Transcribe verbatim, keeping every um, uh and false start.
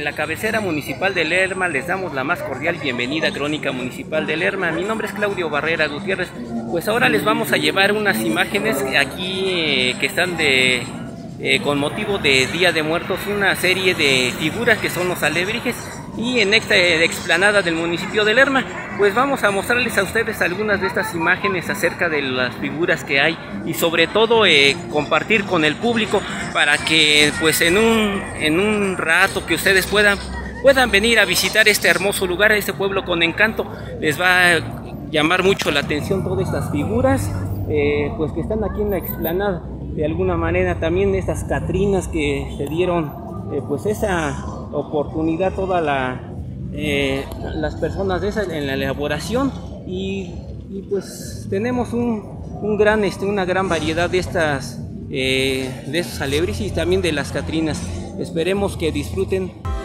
la cabecera municipal de Lerma les damos la más cordial bienvenida a Crónica Municipal de Lerma. Mi nombre es Claudio Barrera Gutiérrez. Pues ahora les vamos a llevar unas imágenes aquí eh, que están de eh, con motivo de Día de Muertos, una serie de figuras que son los alebrijes, y en esta explanada del municipio de Lerma pues vamos a mostrarles a ustedes algunas de estas imágenes acerca de las figuras que hay, y sobre todo eh, compartir con el público para que pues en un, en un rato que ustedes puedan, puedan venir a visitar este hermoso lugar, este pueblo con encanto. Les va a llamar mucho la atención todas estas figuras eh, pues que están aquí en la explanada. De alguna manera también estas catrinas que se dieron eh, pues esa oportunidad, toda la eh, las personas de esa en la elaboración, y, y pues tenemos un, un gran este una gran variedad de estas eh, de estos alebrijes y también de las catrinas. Esperemos que disfruten